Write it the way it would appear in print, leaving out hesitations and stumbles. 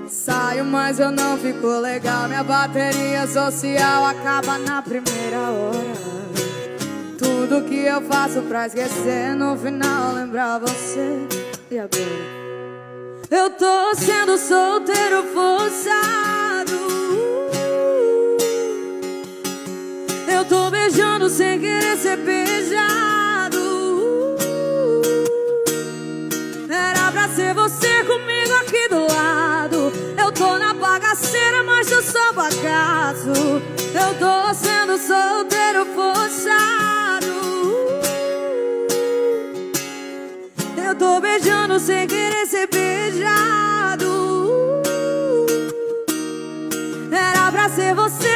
Saio, mas eu não fico legal. Minha bateria social acaba na primeira hora. Tudo que eu faço pra esquecer, no final lembrar você. E agora? Eu tô sendo solteiro forçado. Eu tô beijando sem querer ser beijado. Era pra ser você comigo aqui do lado. Eu tô na bagaceira, mas eu sou bagaço. Eu tô sendo solteiro forçado. Eu tô beijando sem querer ser beijado. Era pra ser você